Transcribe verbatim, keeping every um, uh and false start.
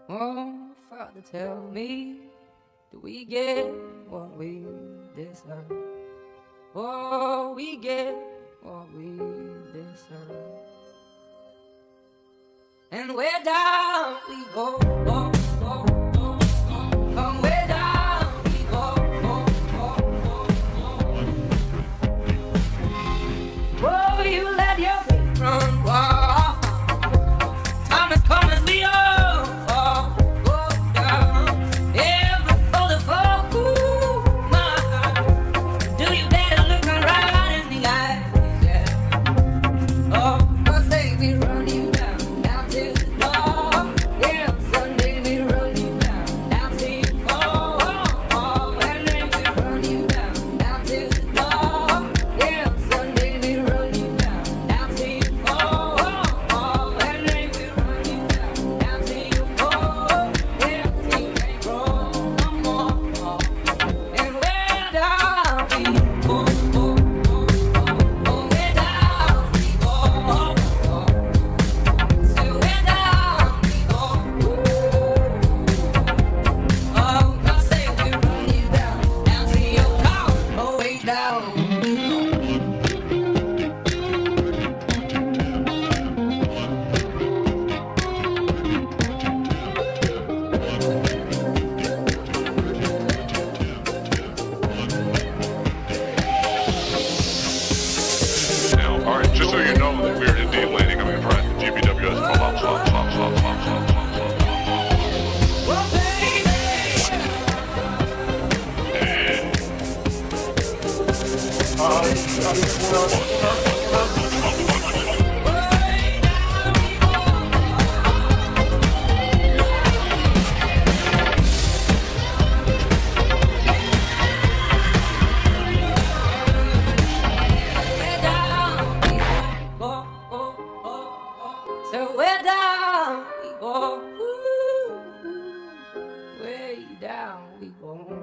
Oh, Father, tell me, do we get what we deserve? Oh, we get what we deserve. And where down we go, oh, oh, oh, oh. From where down we go, oh, oh, oh, oh. Oh, you let your feet run wild. Time is coming, we all fall, go down. Every folder fall, ooh, my God. Do you dare to look me right in the eyes, yeah. Oh, I say we run you down. Just so you know that we're indeed landing, I'm going to try the G B W S flop, flop, flop, flop, flop, flop, flop, flop. So where down we go, ooh, way down we go.